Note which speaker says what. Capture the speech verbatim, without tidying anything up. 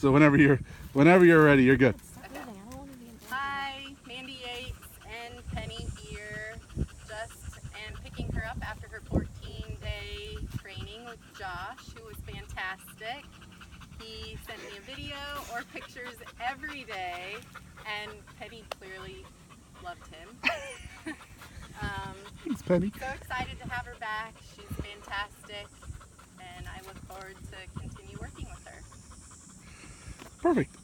Speaker 1: So whenever you're, whenever you're ready, you're good.
Speaker 2: Hi, Mandy Yates and Penny here. Just am picking her up after her fourteen day training with Josh, who was fantastic. He sent me a video or pictures every day, and Penny clearly loved him. um,
Speaker 1: Thanks, Penny.
Speaker 2: so excited to have her back. She's fantastic, and I look forward to continue working with her.
Speaker 1: Perfect.